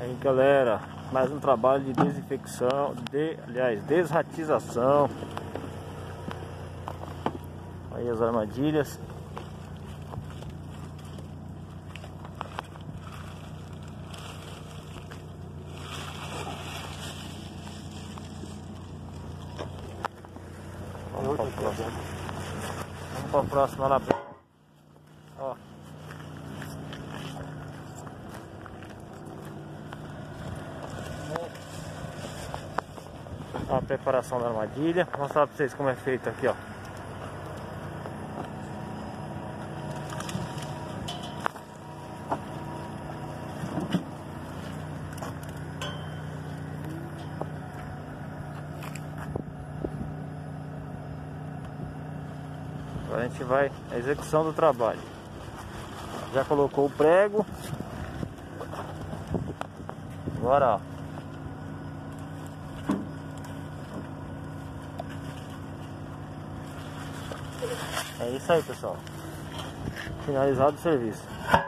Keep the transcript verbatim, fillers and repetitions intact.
Aí galera, mais um trabalho de desinfecção, de, aliás, desratização. Aí as armadilhas. Vamos para a próxima. Vamos para a próxima lá. Ó. A preparação da armadilha. Vou mostrar para vocês como é feito aqui, ó. Agora a gente vai à execução do trabalho. Já colocou o prego. Agora, ó. É isso aí, pessoal. Finalizado o serviço.